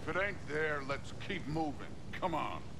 If it ain't there, let's keep moving. Come on.